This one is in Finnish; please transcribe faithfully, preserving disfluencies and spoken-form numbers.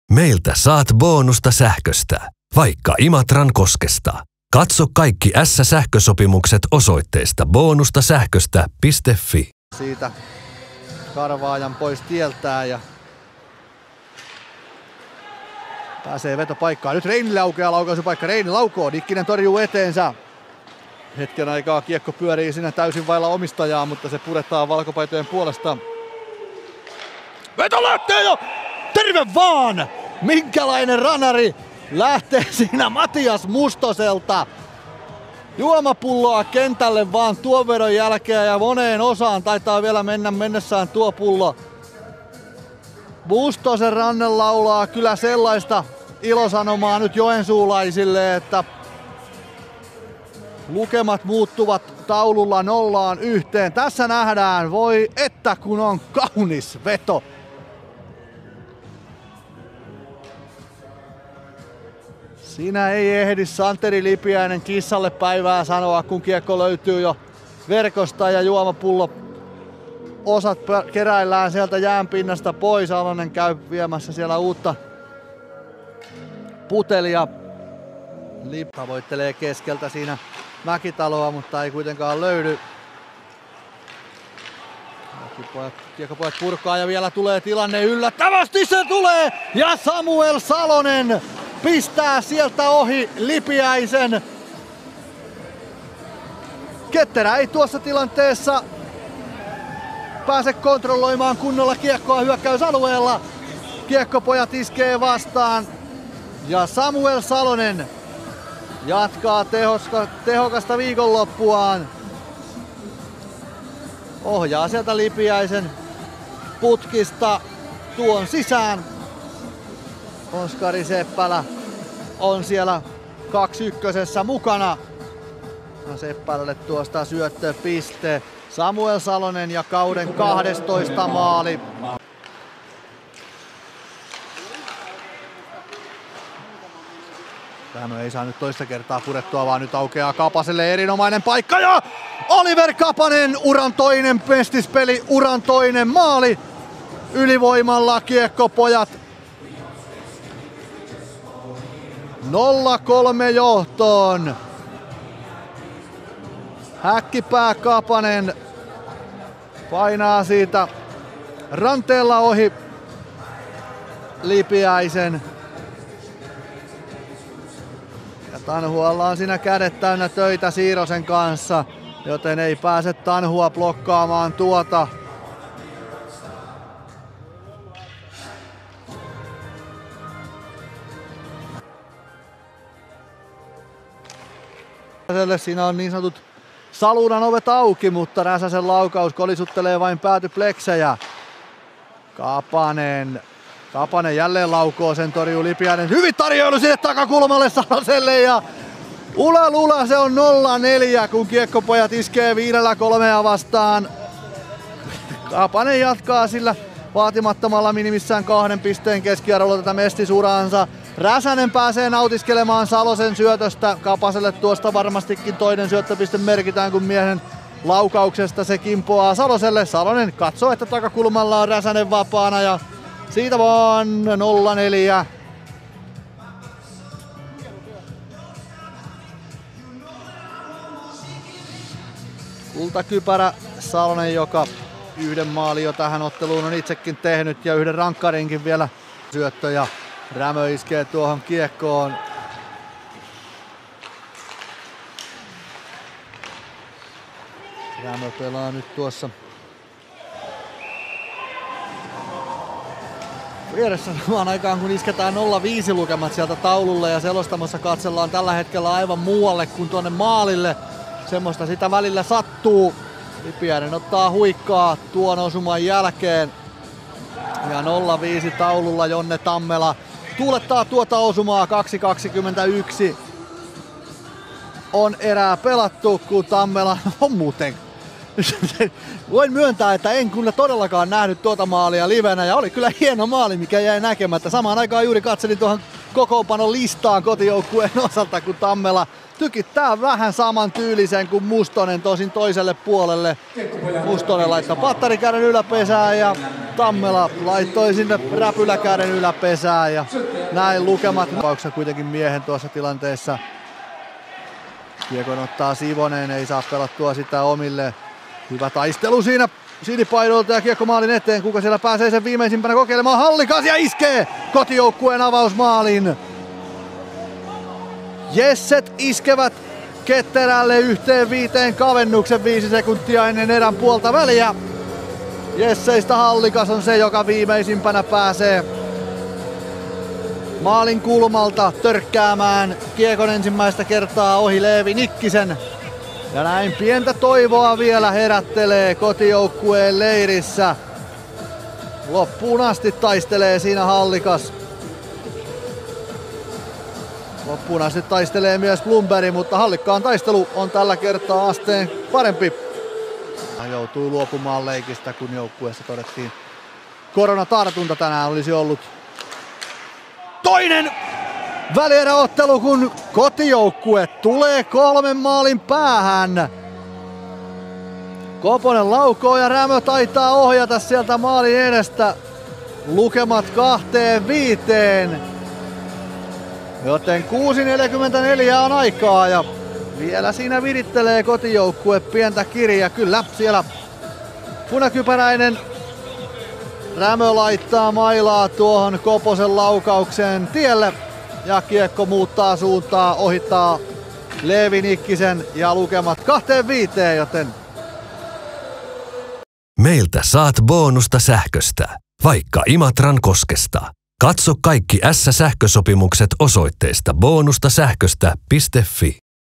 Meiltä saat bonusta sähköstä, vaikka Imatran koskesta. Katso kaikki S-sähkösopimukset osoitteesta bonustasähköstä piste fi. Siitä karvaajan pois tieltään ja pääsee vetopaikkaan. Nyt Reinille aukeaa laukaisupaikka. Reini laukoo, Nikkinen torjuu eteensä. Hetken aikaa kiekko pyörii siinä täysin vailla omistajaa, mutta se puretaan valkopaitojen puolesta. Veto lähtee jo! Terve vaan! Minkälainen ranari lähtee siinä Matias Mustoselta. Juomapulloa kentälle vaan tuon vedon jälkeen ja moneen osaan taitaa vielä mennä mennessään tuo pullo. Mustosen ranne laulaa kyllä sellaista ilosanomaa nyt joensuulaisille, että lukemat muuttuvat taululla nollaan yhteen. Tässä nähdään, voi että kun on kaunis veto. Siinä ei ehdi Santeri Lipiäinen kissalle päivää sanoa, kun kiekko löytyy jo verkosta ja juomapullo osat keräillään sieltä jäänpinnasta pois. Alonen käy viemässä siellä uutta putelia. Lip tavoittelee keskeltä siinä Mäkitaloa, mutta ei kuitenkaan löydy. Kiekkopojat purkaa ja vielä tulee tilanne yllättävästi, se tulee! Ja Samuel Salonen pistää sieltä ohi Lipiäisen. Ketterä ei tuossa tilanteessa pääse kontrolloimaan kunnolla kiekkoa hyökkäysalueella. Kiekkopojat iskee vastaan ja Samuel Salonen jatkaa tehoska, tehokasta viikonloppuaan. Ohjaa sieltä Lipiäisen putkista tuon sisään. Oskari Seppälä on siellä kaksi ykkösessä mukana. Ja Seppälälle tuosta syöttöpiste. Samuel Salonen ja kauden kahdestoista maali. Tähän ei saa nyt toista kertaa purettua, vaan nyt aukeaa Kapaselle erinomainen paikka ja Oliver Kapanen, uran toinen pestispeli, uran toinen maali. Ylivoimalla Kiekkopojat nolla kolme johtoon. Häkkipää Kapanen painaa siitä ranteella ohi Lipiäisen. Ja Tanhualla on siinä kädet täynnä töitä Siirosen kanssa, joten ei pääse Tanhua blokkaamaan tuota. Siinä on niin sanotut saluunan ovet auki, mutta Räsäsen laukaus kolisuttelee vain päätypleksejä. Kapanen. Kapanen jälleen laukoo, sen torjuu Lipiäinen. Hyvin tarjoilu sinne takakulmalle Saloselle ja ula lula, se on nolla neljä, kun Kiekkopojat iskee viidellä kolmea vastaan. Kapanen jatkaa sillä vaatimattomalla minimissään kahden pisteen keskiarvolla tätä mestisuraansa. Räsänen pääsee nautiskelemaan Salosen syötöstä. Kapaselle tuosta varmastikin toinen syöttöpiste merkitään, kun miehen laukauksesta se kimpoaa Saloselle. Salonen katsoo, että takakulmalla on Räsänen vapaana ja siitä vaan nolla neljä. Kultakypärä Salonen, joka yhden maalin jo tähän otteluun on itsekin tehnyt ja yhden rankkarinkin vielä. Syöttö ja Rämö iskee tuohon kiekkoon. Rämö pelaa nyt tuossa vieressä samaan aikaan, kun isketään nolla viisi lukemat sieltä taululle ja selostamossa katsellaan tällä hetkellä aivan muualle kuin tuonne maalille. Semmoista sitä välillä sattuu. Lipiäinen ottaa huikkaa tuon osuman jälkeen. Ja nolla viisi taululla Jonne Tammela tuulettaa tuota osumaa. Kaksi kaksikymmentäyksi on erää pelattu, kun Tammela on muuten. Voin myöntää, että en kyllä todellakaan nähnyt tuota maalia livenä ja oli kyllä hieno maali, mikä jäi näkemättä. Samaan aikaan juuri katselin tuohon kokoonpanon listaan kotijoukkueen osalta, kun Tammela tykittää vähän saman tyylisen kuin Mustonen, tosin toiselle puolelle. Mustonen laittaa pattarikäden yläpesään ja Tammela laittoi sinne räpyläkäden yläpesään ja näin lukemat. Pauksessa kuitenkin miehen tuossa tilanteessa. Kiekon ottaa Sivonen, ei saa pelattua sitä omille. Hyvä taistelu siinä Sinipaidolta ja kiekko maalin eteen. Kuka siellä pääsee sen viimeisimpänä kokeilemaan? Hallikas ja iskee kotijoukkueen avausmaalin. Jesset iskevät Ketterälle yhteen viiteen kavennuksen viisi sekuntia ennen erän puolta väliä. Jesseistä Hallikas on se, joka viimeisimpänä pääsee maalin kulmalta törkkäämään kiekon ensimmäistä kertaa ohi Leevi Nikkisen. Ja näin pientä toivoa vielä herättelee kotijoukkueen leirissä. Loppuun asti taistelee siinä Hallikas. Loppuun asti taistelee myös Blomberg, mutta Hallikkaan taistelu on tällä kertaa asteen parempi. Hän joutui luopumaan leikistä, kun joukkueessa todettiin koronatartunta. Tänään olisi ollut toinen välieräottelu, kun kotijoukkue tulee kolmen maalin päähän. Koponen laukoo ja Rämö taitaa ohjata sieltä maalin edestä lukemat kahteen viiteen. Joten kuusi neljäkymmentäneljä on aikaa ja vielä siinä virittelee kotijoukkue pientä kirjaa. Kyllä siellä punakypäräinen Rämö laittaa mailaa tuohon Koposen laukaukseen tielle. Ja kiekko muuttaa suuntaa, ohittaa Leevi Nikkisen ja lukemat kahteen viiteen, joten meiltä saat bonusta sähköstä, vaikka Imatran koskesta. Katso kaikki S-sähkösopimukset osoitteesta bonustasähköstä piste fi.